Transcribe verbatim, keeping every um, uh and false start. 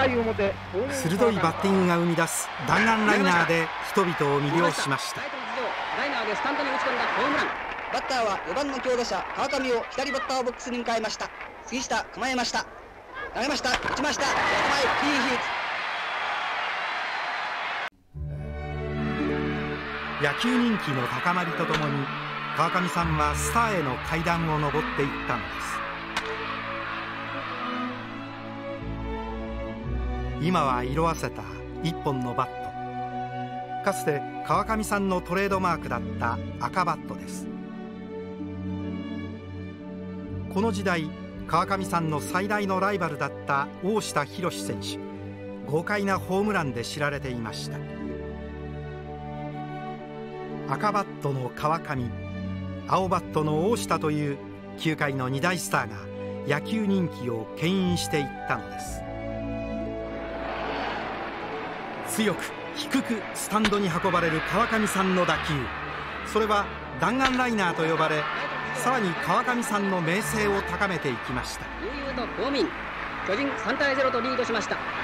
回表、 鋭いバッティングが生み出す弾丸ライナーで人々を魅了しました。 ライナーでスタンドに打ち込んだホームラン。バッターはよばんの強打者川上を左バッターボックスに迎えました。杉下構えました。投げました。打ちました。レフト前キーヒット。野球人気の高まりとともに川上さんはスターへの階段を上っていったのです。今は色あせた一本のバット、かつて川上さんのトレードマークだった赤バットです。この時代川上さんの最大のライバルだった大下裕選手、豪快なホームランで知られていました。赤バットの川上、青バットの大下という球界の二大スターが野球人気を牽引していったのです。強く低くスタンドに運ばれる川上さんの打球、それは弾丸ライナーと呼ばれ、さらに川上さんの名声を高めていきました。 悠々と公民、巨人さんたいゼロとリードしました。